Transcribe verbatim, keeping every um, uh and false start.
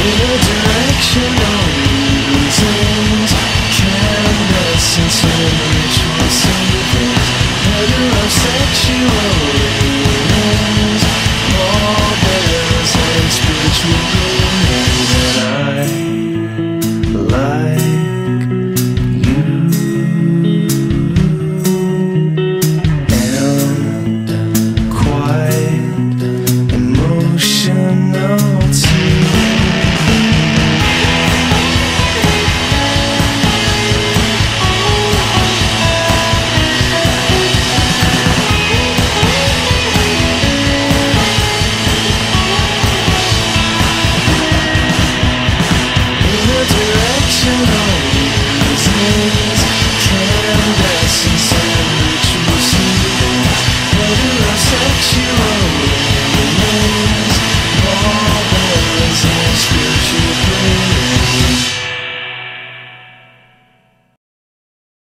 in a direction of reasons, canvas and some ritual secrets, murder of sexual leanings, all bears and spiritual meaning that I like you and quite emotional too. In a direction of reasons, canvas